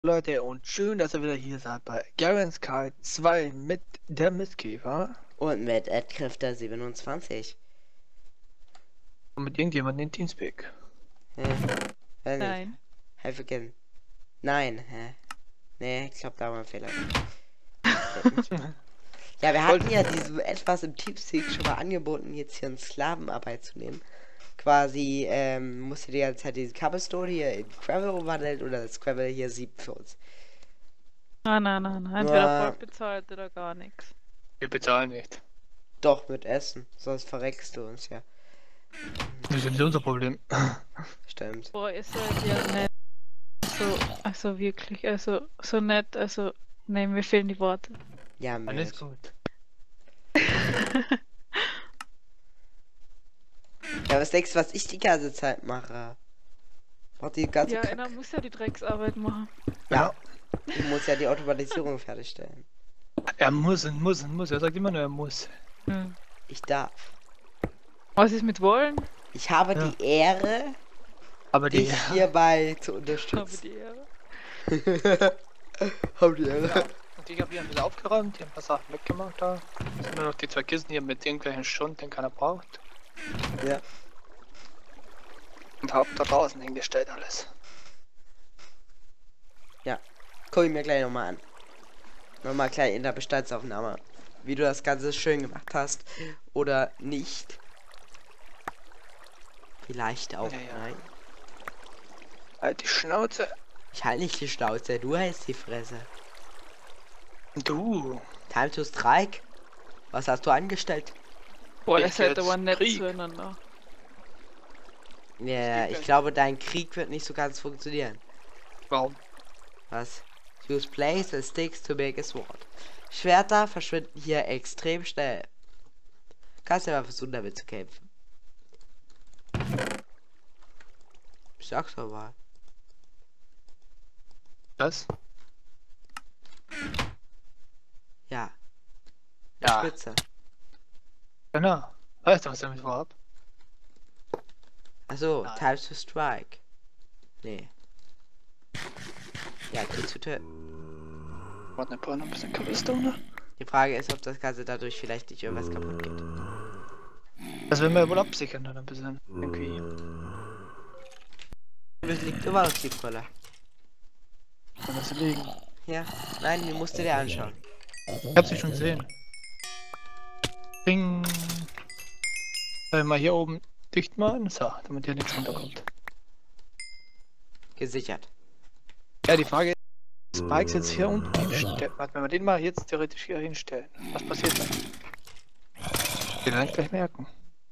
Leute, und schön, dass ihr wieder hier seid bei Garens Kite 2 mit der Mistkäfer Und mit Adkräfter 27. und mit irgendjemandem in Teamspeak. Nicht. Nein. Helfe again. Nein, hä? Nee, ich glaube, da war ein Fehler. Ja, wir hatten ja diesem etwas im Teamspeak schon mal angeboten, jetzt hier in Sklavenarbeit zu nehmen. Quasi, musste die ganze Zeit diese Cobblestone hier in Gravel umwandeln oder das Gravel hier sieben für uns. Nein. Entweder voll bezahlt oder gar nichts. Wir bezahlen nicht. Doch, mit Essen. Sonst verreckst du uns ja. Das ist nicht unser Problem. Stimmt. Boah, ist halt ja nett. Also wirklich, also so nett, also nein, mir fehlen die Worte. Ja, Alles Mensch. gut. Ja, was denkst du, was ich die ganze Zeit mache? Mach die ganze Ja, Kacke. einer muss ja die Drecksarbeit machen. Ja. Ich muss ja die Automatisierung fertigstellen. Er muss. Er sagt immer nur, er muss. Hm. Ich darf. Was ist mit Wollen? Ich habe Ja. die Ehre, Aber die. dich hierbei zu Habe unterstützen. die Ehre. Hab die Ehre. Und ich habe hier ein bisschen aufgeräumt, hier ein paar Sachen weggemacht da. Es sind nur noch die zwei Kisten hier mit irgendwelchen Schund, den keiner braucht. Ja. Und hab da draußen hingestellt alles. Guck ich mir gleich nochmal an. Nochmal gleich in der Bestandsaufnahme. Wie du das Ganze schön gemacht hast. Oder nicht. Vielleicht auch. Ja, ja. Nein. Halt die Schnauze. Ich halte nicht die Schnauze, du hältst die Fresse. Du. Time to strike? Was hast du angestellt? Boah, Ich ihr seid jetzt aber nett Krieg. zueinander. Ja, ich glaube, dein Krieg wird nicht so ganz funktionieren. Warum? Was? Use blades and sticks to make a sword. Schwerter verschwinden hier extrem schnell. Kannst ja mal versuchen, damit zu kämpfen. Sag's doch mal. Das? Ja. Ja. Spitze. Genau. Weißt du, was ich damit vorhab? Achso, Nein. time to strike. Nee. Ja, Krieg zu töten. Warte, noch ein bisschen Cobblestone. Die Frage ist, ob das Ganze dadurch vielleicht nicht irgendwas kaputt geht. Das werden wir ja wohl absichern dann ein bisschen. Irgendwie. Es liegt immer noch die Brille. Kann das liegen. Ja. Nein, die musst du dir anschauen. Ich hab sie schon gesehen. Ding. Mal hier oben dicht machen. So, damit hier nichts runterkommt. Gesichert. Ja, die Frage ist, Spikes jetzt hier unten hinstellen. Warte, wenn wir den mal jetzt theoretisch hier hinstellen, was passiert dann? Wir werden gleich merken.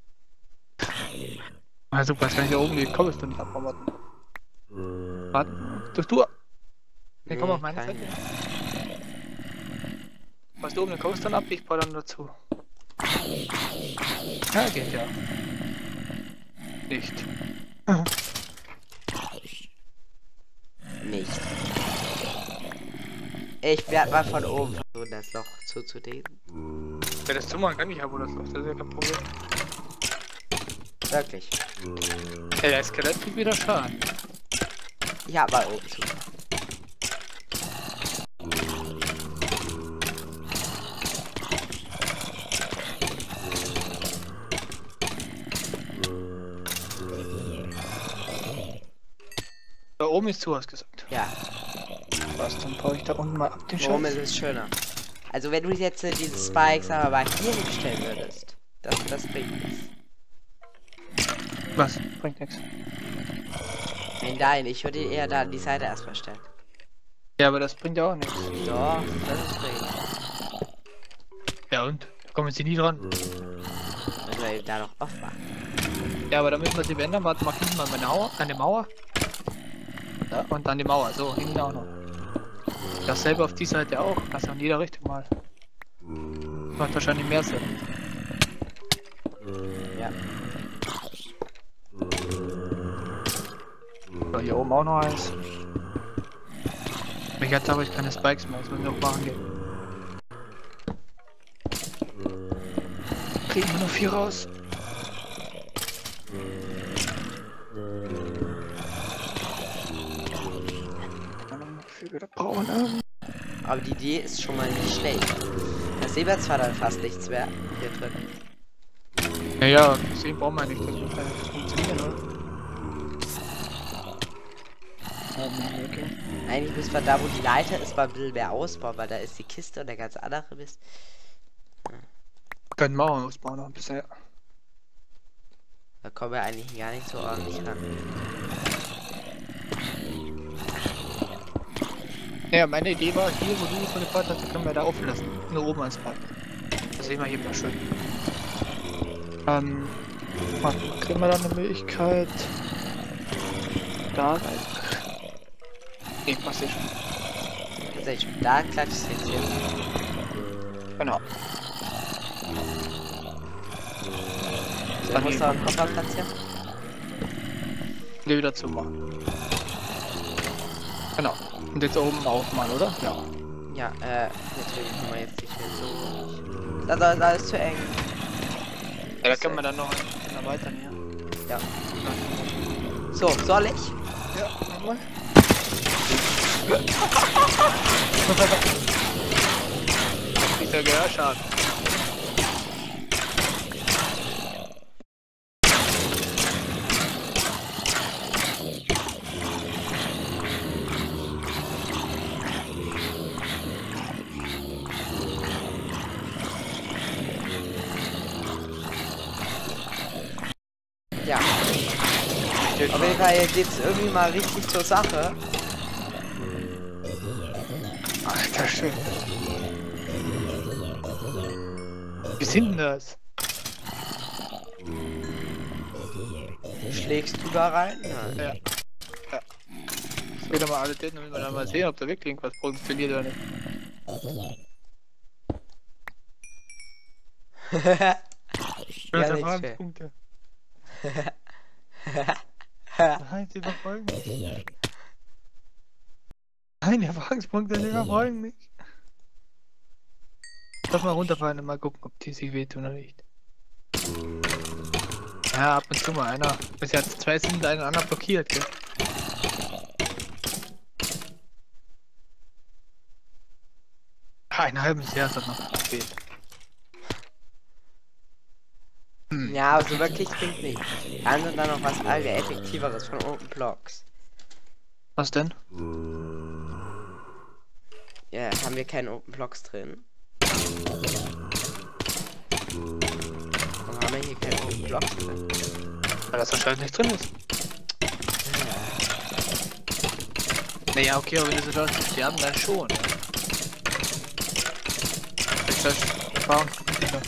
Ah, super, jetzt kann ich hier oben die Cobblestone nicht abbauen. Warte, du. Ne, komm auf meine kann Seite. Was du oben den Cobblestone ab, ich baue dann dazu. Ja, geht ja. Nicht. Nicht. Ich werde mal von oben versuchen, das Loch zuzulegen. Wer das zumachen kann, ich habe das doch, das ist ja kein Problem. Wirklich. Ey, der Skelett kriegt wieder Schaden. Ich hab mal oben zu. Da oben ist zu, hast gesagt. Ja, Was, dann baue ich da unten mal ab den oben Scheiß. ist es schöner. Also wenn du jetzt diese Spikes aber mal hier hinstellen würdest, das bringt nichts. Was? Bringt nichts. Nein, ich würde ihn eher da an die Seite erstmal stellen. Ja, aber das bringt ja auch nichts. Doch, das ist bringt. Ja und? Da kommen sie nie dran. Müssen wir ihn da noch aufmachen. Ja, aber da müssen wir sie ändern. Warte, mach hinten mal eine Mauer, an die Mauer. Ja, und dann die Mauer. So, hinten auch noch. Dasselbe auf die Seite auch. Also in jeder Richtung mal. Macht wahrscheinlich mehr Sinn. Ja. So, hier oben auch noch eins. Jetzt habe ich keine Spikes mehr, das müssen wir noch machen gehen. Kriegen wir noch 4 raus. wie wir das brauchen. Aber die Idee ist schon mal nicht schlecht. Das sehen wir zwar dann fast nichts mehr hier drin. Naja, sehen brauchen wir nicht, das wird ja nicht funktionieren, oder? Okay. Eigentlich müssen wir da, wo die Leiter ist, mal ein bisschen mehr ausbauen, weil da ist die Kiste und der ganze andere Mist. Können Mauern ausbauen noch ein bisschen, ja. Da kommen wir eigentlich gar nicht so ordentlich ran. Ja, meine Idee war, hier wo du von der Fahrt hast, können wir da offen lassen. Nur oben als Park. Das sehen wir hier mal schön. Kriegen wir dann eine Möglichkeit da rein? Nee, passt nicht. Tatsächlich, da klatscht es jetzt hin. Genau. Dann muss da einen Koffer platzieren. Geh wieder zu machen. Genau. Und jetzt oben aufmachen, oder? Ja. Ja, natürlich können wir jetzt nicht mehr so. Das ist alles zu eng. Ja, da können wir dann noch erweitern hier. Ja. So, soll ich? Ja, nochmal. Nicht der Gehörschaden. Ja. Auf jeden Fall geht's irgendwie mal richtig zur Sache. Alter, schön. Wie sind denn das? Schlägst du da rein? Ja. Ja. Ich will doch mal alle Daten, damit wir dann mal sehen, ob da wirklich irgendwas funktioniert oder nicht. Ja, nicht schwer. Punkte. Nein, sie überfolgen mich. Nein, Erfahrungspunkte, sie überfolgen mich. Lass mal runterfallen und mal gucken, ob die sich wehtun oder nicht. Ja, ab und zu mal einer. Bis jetzt 2 sind einen anderen blockiert, gell? Einen halben Jahr hat noch gefehlt. Ja, also wirklich klingt nicht. Haben wir dann noch was effektiveres von Open Blocks? Was denn? Ja, haben wir keine Open Blocks drin? Warum haben wir hier keine Open Blocks drin? Weil das wahrscheinlich nicht drin ist. Naja, okay, aber wenn du so Leute sterben, dann schon. Ist das Erfahrungspunkte?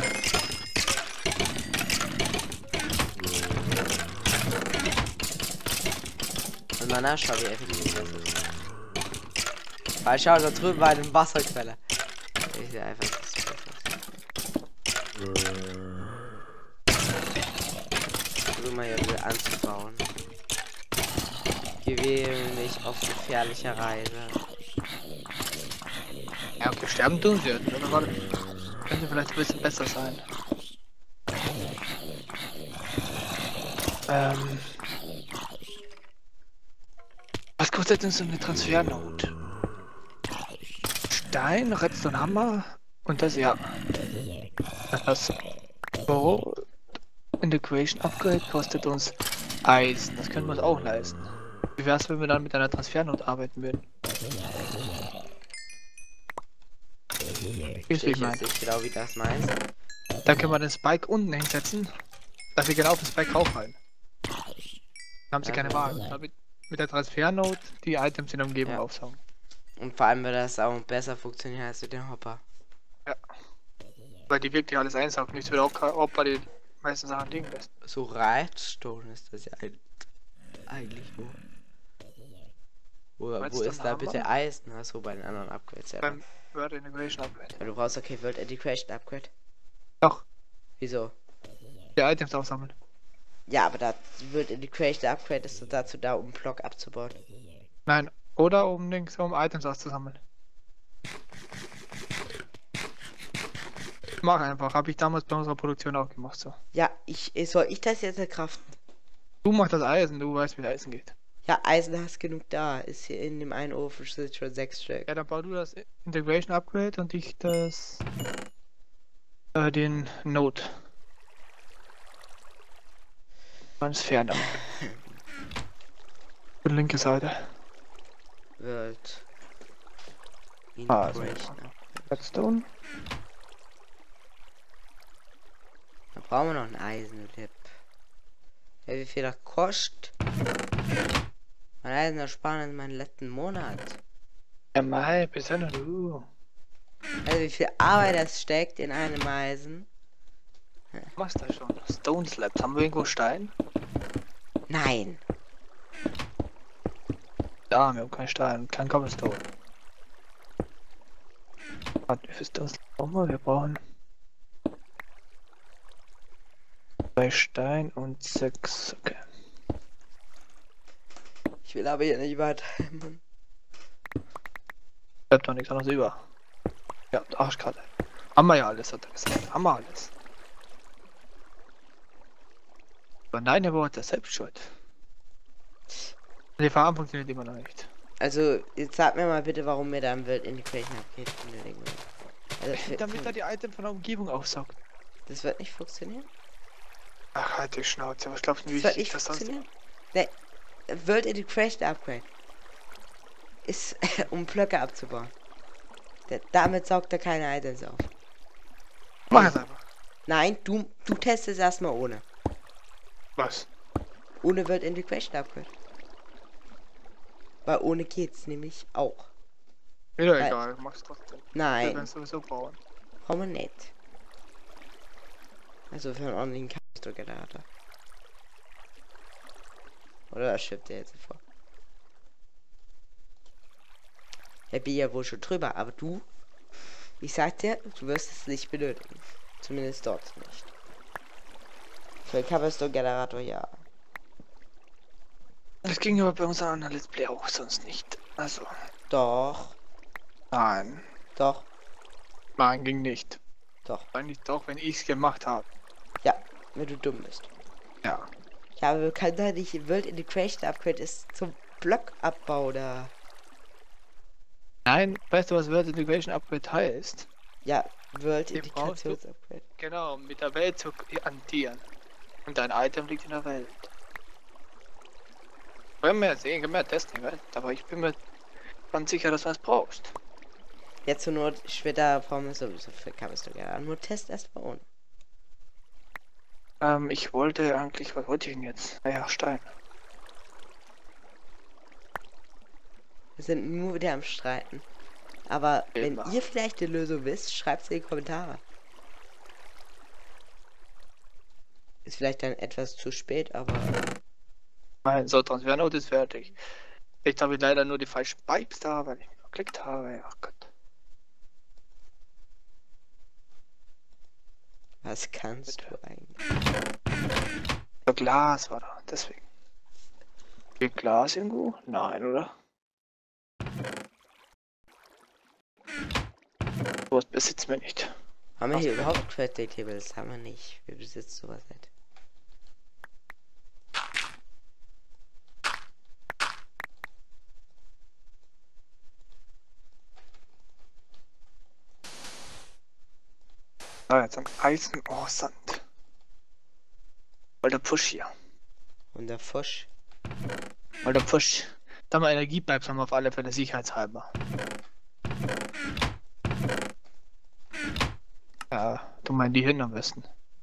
Und mal nachschauen, wie effektiv das ist. Weil schau, da drüben war eine Wasserquelle. Ich sehe einfach das. Versuchen wir hier wieder anzubauen. Gewähle mich auf gefährlicher Reise. Ja, okay, sterben tun sie jetzt, oder warte? Könnte vielleicht ein bisschen besser sein. Was kostet denn so eine Transfernot? Stein, Redstone Hammer und das, ja. Das Integration Upgrade kostet uns Eisen. Das können wir uns auch leisten. Wie wär's, wenn wir dann mit einer Transfernot arbeiten würden? Ich weiß nicht genau, wie das meinst. Da können wir den Spike unten hinsetzen, dass wir genau auf den Spike raufhalten. Dann haben sie keine Wahl. Damit mit der Transfernode die Items in der Umgebung aufsaugen. Und vor allem wird das auch besser funktionieren als mit dem Hopper. Ja. Weil die wirklich alles einsaugt, nicht so wie der Hopper die meisten Sachen liegen lässt. So Redstone ist das ja eigentlich wo. Wo ist da bitte Eisen? Achso, bei den anderen Upgrades, ja. Beim World Integration Upgrade. Aber du brauchst okay World Integration Upgrade. Doch. Wieso? Die Items aufsammeln. Ja, aber da World Integration Upgrade ist dazu da, um einen Block abzubauen. Nein, oder um links, um Items auszusammeln. Mach einfach, habe ich damals bei unserer Produktion auch gemacht so. Ja, soll ich das jetzt erkraften? Du machst das Eisen, du weißt wie Eisen geht. Ja, Eisen hast genug da. Ist hier in dem einen Ofen sind schon 6 Stück. Ja, dann bau du das Integration Upgrade und ich das den Node. Transfer dann. Die linke Seite. Wird. Also, Integration. Redstone. Da brauchen wir noch ein Eisenlip. Ja, wie viel das kostet? Mein Eisen ersparen in meinen letzten Monat. Ja, mei, besonders du. Also wie viel Arbeit das steckt in einem Eisen. Was machst du schon? Stone Slabs. Haben wir irgendwo Stein? Nein. Da, wir haben keinen Stein. Kein Cobblestone. Warte, wie viel Stone Slabs brauchen wir? Wir brauchen 2 Stein und 6. Okay. Ich will aber hier nicht übertreiben. Bleibt doch nichts anderes über. Ja, Arschkarte. Haben wir ja alles, hat er gesagt. Haben wir alles. Aber nein, aber hat er selbst schuld. Die Farm funktioniert immer noch nicht. Also, jetzt sag mir mal bitte, warum mir da im World Integration Upgrade benötigen will. Also, Damit er die Items von der Umgebung aufsaugt. das wird nicht funktionieren? Ach, halt die Schnauze. Was glaubst du, wie Das wird wichtig nicht das sonst funktionieren? Ne, World Integration Upgrade ist, um Blöcke abzubauen. Damit saugt er keine Items auf. Mach es einfach. Nein, du testest erstmal ohne. Was? Ohne World Integration Upgrade. Weil ohne geht's nämlich auch. Mir doch Weil- egal, mach's trotzdem. Wir Nein, werden sowieso bauen. brauchen wir nicht. Also für einen ordentlichen Kapselgenerator. Oder schippt er jetzt vor? Ich bin ja wohl schon drüber, aber du, ich sag dir, du wirst es nicht benötigen. Zumindest dort nicht. Für den Kapselgenerator ja. Das ging aber bei unserem anderen Let's Play auch sonst nicht. Also, Doch, nein. doch, Nein, ging nicht. doch. Eigentlich doch, wenn ich's gemacht habe. Ja, wenn du dumm bist. Ja. Ja, aber wir können da nicht. World Integration Upgrade ist zum Blockabbau da. Nein, weißt du, was World Integration Upgrade heißt? Ja, World Den brauchst du. Integrations Upgrade. Genau, um mit der Welt zu hantieren. Und dein Item liegt in der Welt. Können wir sehen, können wir testen, Welt. Aber ich bin mir ganz sicher, dass du es brauchst. Jetzt zur Not später brauchen wir sowieso für Kapselgenerator. Nur Test erstmal ohne. Ich wollte eigentlich, was wollte ich denn jetzt? Naja, Stein. Wir sind nur wieder am Streiten. Aber Immer. wenn ihr vielleicht die Lösung wisst, schreibt sie in die Kommentare. Ist vielleicht dann etwas zu spät, aber Mein so Transfernode ist fertig. Jetzt habe ich leider nur die falschen Pipes da, weil ich mich verklickt habe. Ach Gott. was kannst Bitte. du eigentlich? Der Glas war da, deswegen. Geht Glas irgendwo? Nein, oder? Sowas besitzen wir nicht. Haben wir Ach, hier so. überhaupt Crafting Tables? Haben wir nicht. Wir besitzen sowas nicht. Ah, jetzt haben wir Eisen, oh Sand. Weil der Push hier. Und der Fusch. Weil der Push. Da mal Energiepipes haben wir auf alle Fälle sicherheitshalber. Ja, du meinst die hin am besten.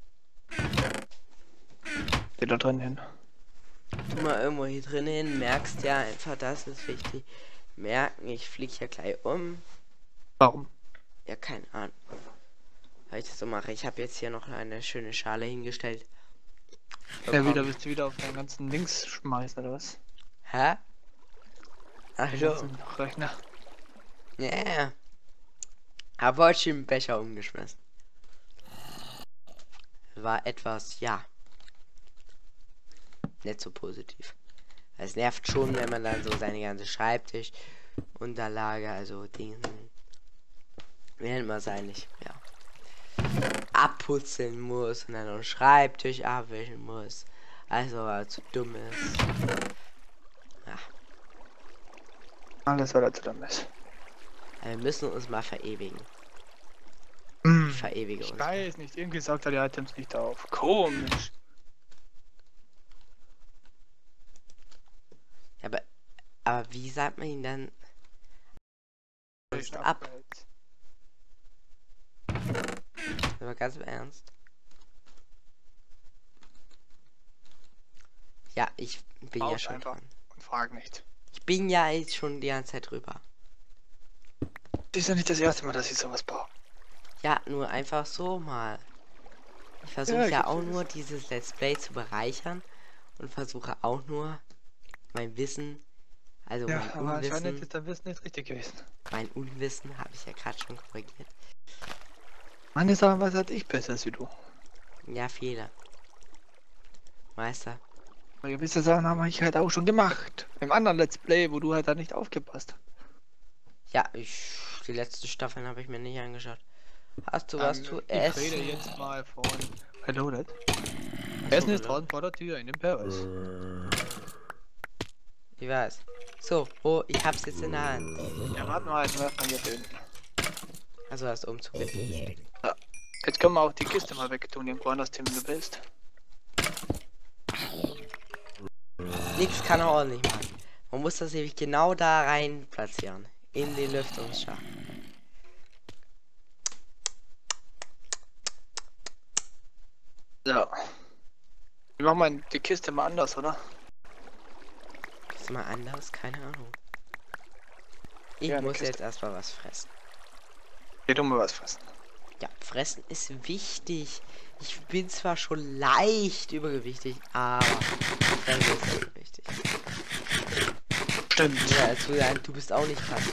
Geht da drin hin. Tu mal irgendwo hier drin hin, merkst ja einfach, das ist wichtig. Merken, ich fliege ja gleich um. Warum? Ja, keine Ahnung. Weil ich das so mache. Ich habe jetzt hier noch eine schöne Schale hingestellt. Ja, wieder willst du wieder auf deinen ganzen Links schmeißen, oder was? Hä? Ach Den so. ganzen Rechner. Ja. Yeah. Hab heute schon den Becher umgeschmissen. War etwas, ja. Nicht so positiv. Es nervt schon, wenn man dann so seine ganze Schreibtischunterlage, also Dinge. Wie nennt man es eigentlich? Ja. Abputzen muss und dann noch einen Schreibtisch abwischen muss. Also, weil er zu dumm ist. Ja. Alles, was da drin ist. Wir müssen uns mal verewigen. Verewige Ich uns. weiß nicht, irgendwie sagt er die Items nicht auf. Komisch. Ja, aber wie sagt man ihn dann? Ist ab. Aber ganz im Ernst. Ja, ich bin ja Baut schon einfach dran. und frag nicht. Ich bin ja jetzt schon die ganze Zeit drüber. Das ist ja nicht das erste Mal, dass ich sowas baue. Ja, nur einfach so mal. Ich versuche Ja, ja ich auch weiß. nur dieses Let's Play zu bereichern und versuche auch nur mein Wissen, also Ja, mein aber anscheinend Unwissen, ist dein Wissen nicht richtig gewesen. habe ich ja gerade schon korrigiert. Meine Sachen was hatte ich besser als wie du. Ja, Fehler. Meister. Aber gewisse Sachen habe ich halt auch schon gemacht. Im anderen Let's Play, wo du halt da nicht aufgepasst. Ja, die letzten Staffeln habe ich mir nicht angeschaut. Hast du was zu Ich essen? rede jetzt mal von Reloaded. Essen ist draußen vor der Tür in dem Paris. Ich weiß. So, ich hab's jetzt in der Hand. Ja, warten wir halt mal hier drin. Also hast du Umzug getätigt. Jetzt können wir auch die Kiste mal wegtun, irgendwo anders, Tim, wenn du willst. Nix kann er auch nicht machen. Man muss das nämlich genau da rein platzieren. In den Lüftungsschacht. So. Wir machen mal die Kiste mal anders, oder? Ist mal anders? Keine Ahnung. Ich Ja, eine muss Kiste. jetzt erstmal was fressen. Geht um was fressen. Ja, fressen ist wichtig. Ich bin zwar schon leicht übergewichtig, aber fressen ist nicht wichtig. Stimmt. Ja, dazu sagen, du bist auch nicht kacke.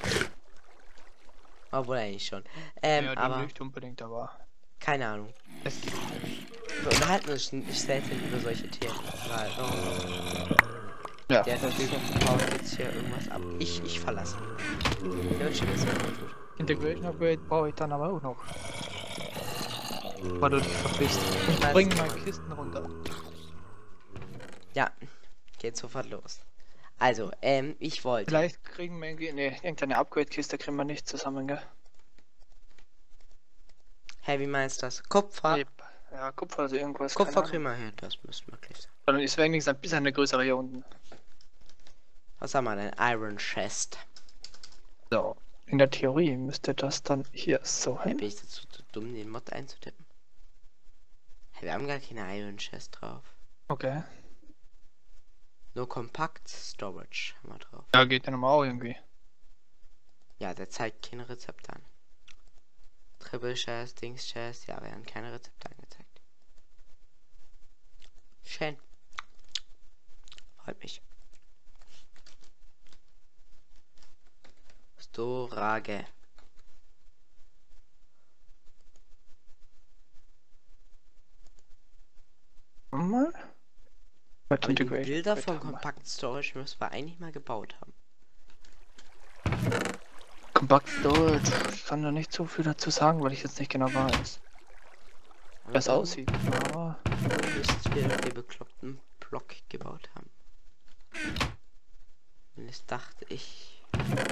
Obwohl eigentlich schon. Ja, du Aber nicht unbedingt, aber keine Ahnung. es gibt. Wir unterhalten uns nicht selten über solche Themen. Weil, Ja, der Typ baut jetzt hier irgendwas ab. Ich verlasse. Der wird schon wissen, was er tut. Integration Upgrade brauche ich dann aber auch noch. Weil du dich verpisst. Ich weiß. bringe meine Kisten runter. Ja, geht sofort los. Also, ich wollte. Vielleicht kriegen wir irgendwie. Ne, irgendeine Upgrade-Kiste kriegen wir nicht zusammen, gell? Hey, wie meinst du das? Kupfer? Nee, ja, Kupfer, also irgendwas. Kupfer keine kriegen wir hin, das müsste möglich sein. Ahnung. Dann ist wenigstens ein bisschen eine größere hier unten. Was haben wir denn? Iron Chest. So. In der Theorie müsste das dann hier so Hey, hin. bin ich dazu zu dumm, den Mod einzutippen? Hey, wir haben gar keine Iron Chest drauf. Okay. Nur Compact Storage haben wir drauf. Ja, geht ja nochmal auch irgendwie. Ja, der zeigt keine Rezepte an. Triple Chest, Dings Chest, ja, werden keine Rezepte angezeigt. Schön. Freut mich. Storage. Mal. Mit Aber die Integration Bilder Upgrade von haben wir. Compact Storage müssen wir eigentlich mal gebaut haben. Compact Storage. Ich kann da nicht so viel dazu sagen, weil ich jetzt nicht genau weiß, wie das aussieht. Aber Müssten wir den bekloppten Block gebaut haben. Das dachte ich.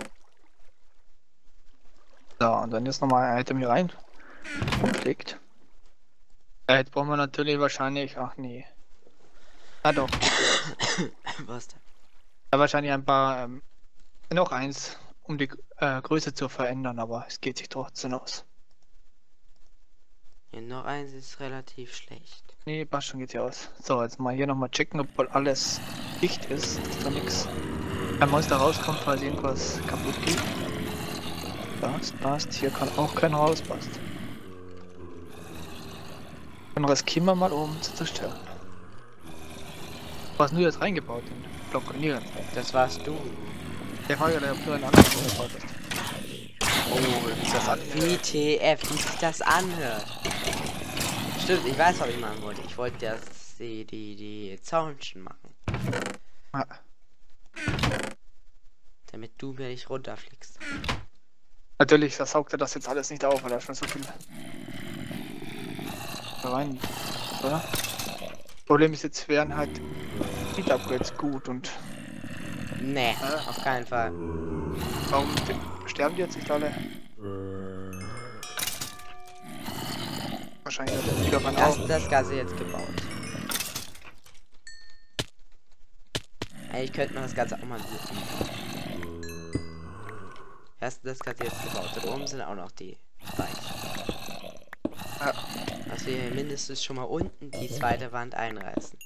so, und dann jetzt nochmal ein Item hier rein. Umlegt. Ja, jetzt brauchen wir natürlich wahrscheinlich. Ach nee. Ah doch. Was denn? Ja, wahrscheinlich ein paar. Noch eins, um die Größe zu verändern, aber es geht sich trotzdem aus. Ja, noch eins ist relativ schlecht. Nee, passt schon, geht ja aus. So, jetzt mal hier nochmal checken, ob alles dicht ist, dass da nichts ein Monster rauskommt, falls irgendwas kaputt geht. Das passt, hier kann auch keiner raus, passt. Dann riskieren wir mal oben zu zerstören. Was nur jetzt reingebaut in den Block und hier. Das warst du. Der Frage, der nur einen anderen Block gebaut hat. Oh, ist das an? WTF, wie sich das anhört. Stimmt, ich weiß, was ich machen wollte. Ich wollte das die Zaunchen machen. Ah, Damit du mir nicht runterfliegst. natürlich, das saugt er das jetzt alles nicht auf, weil da schon so viel da rein, oder? Problem ist jetzt, wären halt Speed Upgrades gut und Nee, auf keinen Fall. Warum sterben die jetzt nicht alle? Wahrscheinlich hat der Niedermann auch. Das Ganze jetzt gebaut. Eigentlich könnte man das Ganze auch mal suchen. Das Ganze jetzt gebaut. Da oben sind auch noch die Spikes. Ja. Dass wir hier mindestens schon mal unten die zweite Wand einreißen.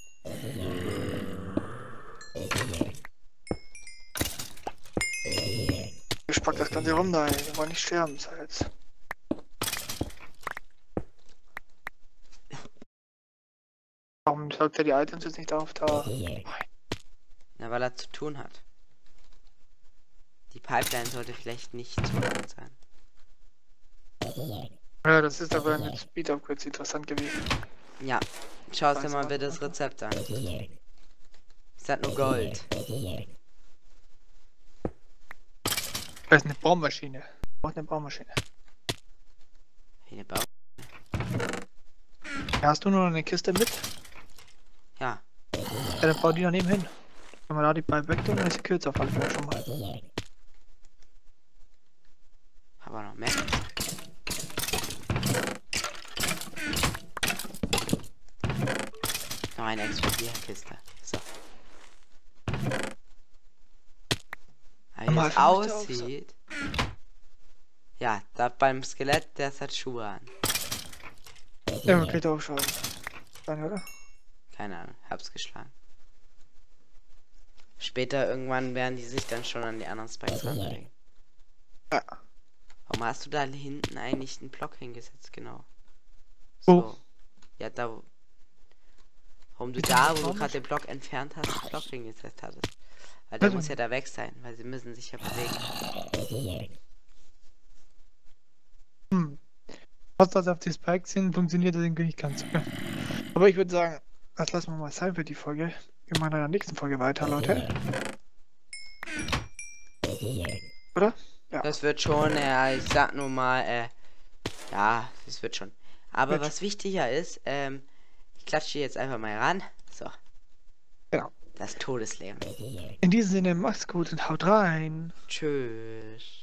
Ich pack das Ganze rum da, die wollen nicht sterben, sag jetzt. Warum sagt er die Items jetzt nicht auf da? Na, weil er zu tun hat. Die Pipeline sollte vielleicht nicht zu lang sein. Ja, das ist aber mit Speed Upgrades interessant gewesen. Ja, schau dir mal bitte das Rezept an. Es hat nur Gold. Das ist eine Baumaschine. Braucht eine Baumaschine. Eine Bau. Hast du nur noch eine Kiste mit? Ja, Ja, dann bau die daneben hin. Wenn man da die Pipe weg tun, dann ist sie kürzer auf alle Fälle schon mal. aber noch mehr. Noch eine Explodierkiste. So. Aber wie Mal das 50 aussieht. Ja, da beim Skelett, der hat Schuhe an. Ja, man kriegt auch schon. Dann, oder? Keine Ahnung, hab's geschlagen. Später irgendwann werden die sich dann schon an die anderen Spikes ranlegen. Ja. Warum hast du da hinten eigentlich einen Block hingesetzt, genau? Wo? So. Ja, da wo. Warum du da, wo du gerade den Block entfernt hast, den Block hingesetzt hattest. Weil der muss ja da weg sein, weil sie müssen sich ja bewegen. Was das auf die Spikes hin funktioniert, das irgendwie nicht ganz. Aber ich würde sagen, das lassen wir mal sein für die Folge. Wir machen in der nächsten Folge weiter, Leute. Oder? Ja. Das wird schon, ich sag nur mal, ja, das wird schon. Aber Wird was wichtiger ist, ich klatsche jetzt einfach mal ran. So. Genau. Das Todesleben. In diesem Sinne, mach's gut und haut rein. Tschüss.